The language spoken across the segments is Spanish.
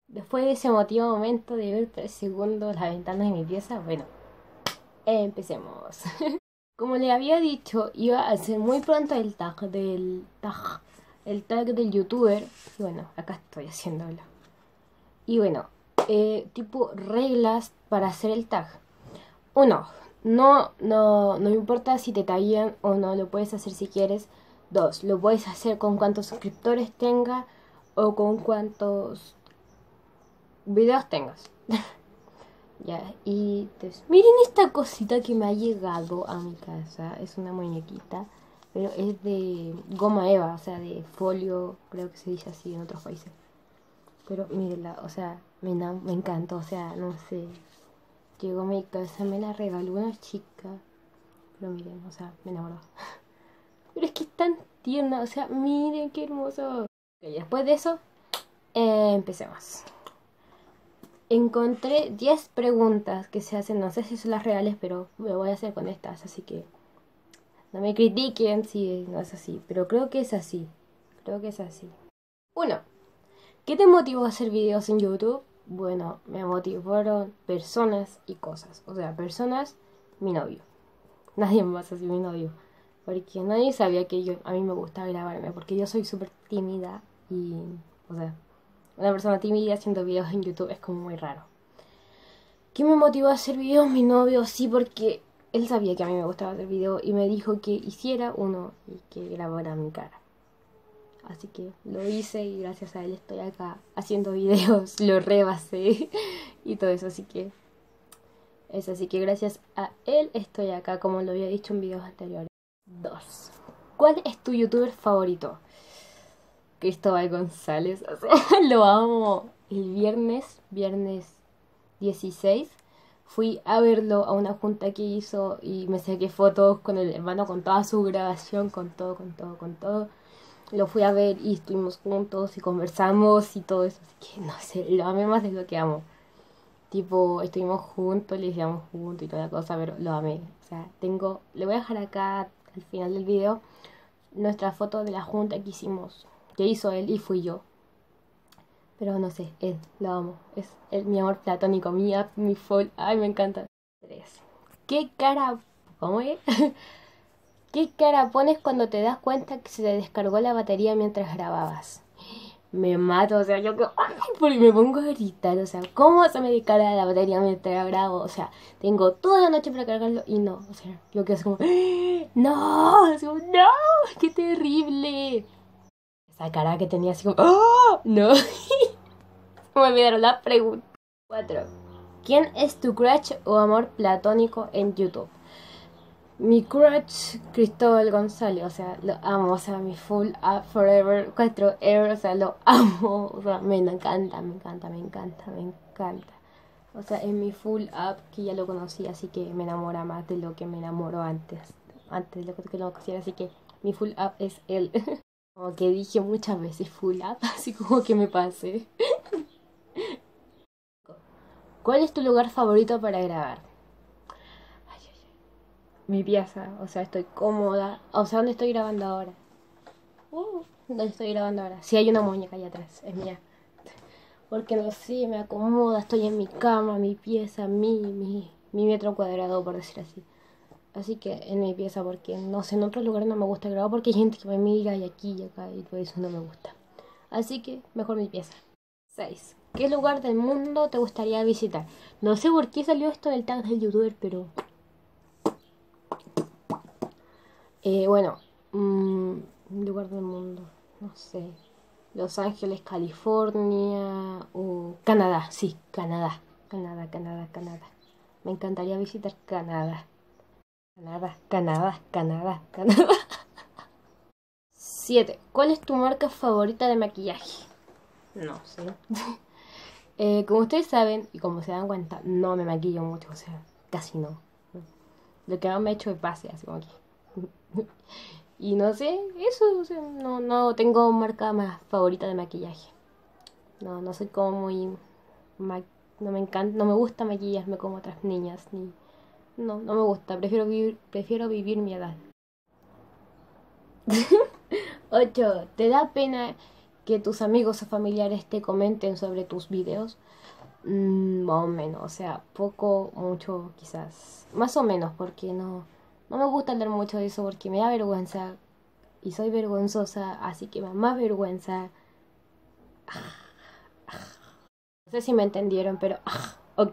Después de ese emotivo momento de ver 3 segundos las ventanas de mi pieza, bueno, empecemos. Como le había dicho, iba a hacer muy pronto el tag del youtuber. Y bueno, acá estoy haciéndolo. Y bueno, tipo reglas para hacer el tag. Uno, no importa si te taguean o no, lo puedes hacer si quieres. Dos, lo puedes hacer con cuantos suscriptores tenga o con cuantos videos tengas. Ya, y pues, miren esta cosita que me ha llegado a mi casa. Es una muñequita, pero es de goma eva, o sea, de folio, creo que se dice así en otros países. Pero mírenla, o sea, me encantó, o sea, no sé. Llegó a mi casa, me la regaló una chica. Pero miren, o sea, me enamoró. Pero es que es tan tierna, o sea, miren qué hermoso. Ok, después de eso, empecemos. Encontré 10 preguntas que se hacen, no sé si son las reales, pero me voy a hacer con estas, así que no me critiquen si no es así, pero creo que es así. Creo que es así. Uno, ¿qué te motivó a hacer videos en YouTube? Bueno, me motivaron personas y cosas. O sea, personas, mi novio. Nadie más así mi novio. Porque nadie sabía que a mí me gusta grabarme, porque yo soy súper tímida y, o sea, una persona tímida haciendo videos en YouTube es como muy raro. ¿Qué me motivó a hacer videos? Mi novio, sí, porque él sabía que a mí me gustaba hacer videos y me dijo que hiciera uno y que grabara mi cara. Así que lo hice y gracias a él estoy acá haciendo videos, lo rebasé y todo eso, así que gracias a él estoy acá, como lo había dicho en videos anteriores. 2. ¿Cuál es tu youtuber favorito? Cristóbal González, o sea, lo amo. El viernes 16, fui a verlo a una junta que hizo y me saqué fotos con el hermano, con toda su grabación, con todo, con todo, con todo. Lo fui a ver y estuvimos juntos y conversamos y todo eso. Así que no sé, lo amé más de lo que amo. Tipo, estuvimos juntos, le decíamos juntos y toda la cosa, pero lo amé. O sea, le voy a dejar acá al final del video nuestra foto de la junta que hicimos, que hizo él y fui yo. Pero no sé, él, lo amo. Es mi amor platónico, mi full. Ay, me encanta. 3. ¿Qué cara... ¿Cómo es? ¿Qué cara pones cuando te das cuenta que se te descargó la batería mientras grababas? Me mato, o sea, yo que... Porque me pongo a gritar, o sea, ¿cómo se me descarga la batería mientras grabo? O sea, tengo toda la noche para cargarlo y no, o sea, yo que es como... ¡No! Así como, ¡no! ¡Qué terrible! Esa cara que tenía así como... ¡Oh! ¡No! Me olvidaron la pregunta. 4. ¿Quién es tu crush o amor platónico en YouTube? Mi crush, Cristóbal González, o sea, lo amo, o sea, mi full up forever, 4 ever, o sea, lo amo, o sea, me encanta, me encanta, me encanta, me encanta. O sea, es mi full up que ya lo conocí, así que me enamora más de lo que me enamoró antes de lo que lo conociera, así que mi full up es él. Como que dije muchas veces full up, así como que me pasé. ¿Cuál es tu lugar favorito para grabar? Ay, ay, ay. Mi pieza, o sea, estoy cómoda. O sea, ¿dónde estoy grabando ahora? ¿Dónde estoy grabando ahora? Sí, hay una muñeca allá atrás, es mía. Porque no sé, me acomoda, estoy en mi cama, mi pieza, mi metro cuadrado, por decir así. Así que en mi pieza, porque no sé, en otros lugares no me gusta grabar porque hay gente que me mira y aquí y acá y todo eso no me gusta. Así que mejor mi pieza. 6. ¿Qué lugar del mundo te gustaría visitar? No sé por qué salió esto del tag del youtuber, pero... bueno, un lugar del mundo, no sé. Los Ángeles, California o Canadá, sí, Canadá. Canadá, Canadá, Canadá. Me encantaría visitar Canadá. Canadá, Canadá, Canadá, Canadá. 7. ¿Cuál es tu marca favorita de maquillaje? No sé. Como ustedes saben y como se dan cuenta, no me maquillo mucho, o sea, casi no. Lo que más me he hecho es base, así como aquí. Y no sé, eso, o sea, no tengo marca más favorita de maquillaje. No soy como muy... no me encanta, no me gusta maquillarme como otras niñas, ni... No me gusta, prefiero vivir mi edad. 8. ¿Te da pena que tus amigos o familiares te comenten sobre tus videos. Más o menos, o sea, poco, mucho, quizás. Más o menos, porque no me gusta hablar mucho de eso porque me da vergüenza. Y soy vergonzosa, así que me da más vergüenza. No sé si me entendieron, pero... ¿ok?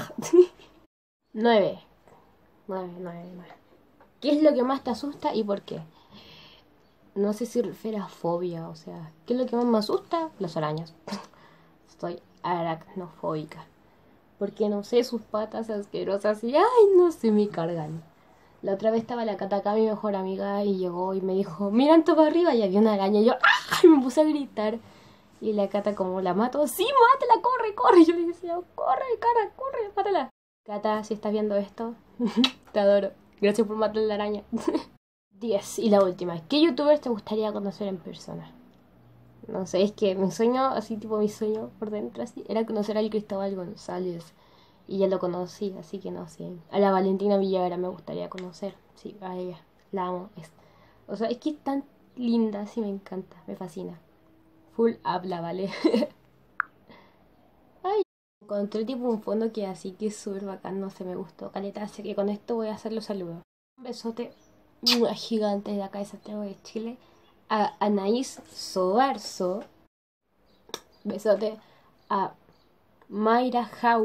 9. 9. ¿Qué es lo que más te asusta y por qué? No sé si refiere a fobia, o sea, ¿qué es lo que más me asusta? Las arañas. Estoy aracnofóbica. Porque no sé, sus patas asquerosas y ay, no sé, me cargan. La otra vez estaba la Cata acá, mi mejor amiga, y llegó y me dijo, miran todo para arriba y había una araña. Y yo, ¡ay! Me puse a gritar. Y la Cata, como la mato, sí, mátala, corre, corre. Y yo le decía, corre, cara, corre, mátala. Cata, si estás viendo esto, te adoro. Gracias por matar la araña. 10. Y la última, ¿qué youtuber te gustaría conocer en persona? No sé, es que mi sueño, así tipo mi sueño por dentro, así, era conocer al Cristóbal González. Y ya lo conocí, así que no sé. A la Valentina Villagra me gustaría conocer. Sí, a ella. La amo. O sea, es que es tan linda, sí me encanta, me fascina. Full habla, ¿vale? Ay, encontré tipo un fondo que así que es súper bacán, no sé, me gustó. Caleta, así que con esto voy a hacer los saludos. Un besote gigante de acá de Santiago de Chile. A Anaís Sobarzo. Besote a Mayra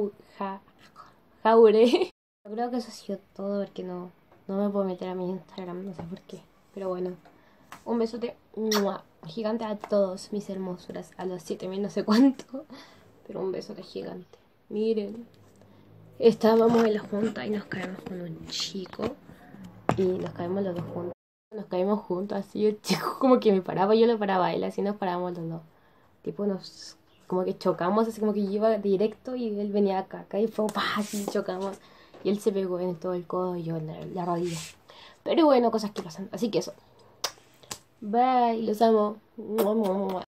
Jaure. Creo que eso ha sido todo porque no me puedo meter a mi Instagram, no sé por qué. Pero bueno, un besote gigante a todos mis hermosuras, a los 7000 no sé cuánto. Pero un besote gigante. Miren, estábamos en la junta y nos caemos con un chico. Y nos caemos los dos juntos. Nos caímos juntos, así el chico como que me paraba, yo lo paraba a él, así nos parábamos los dos. Tipo nos como que chocamos, así como que yo iba directo y él venía acá y fue así chocamos. Y él se pegó en todo el codo y yo en la rodilla. Pero bueno, cosas que pasan. Así que eso. Bye, los amo.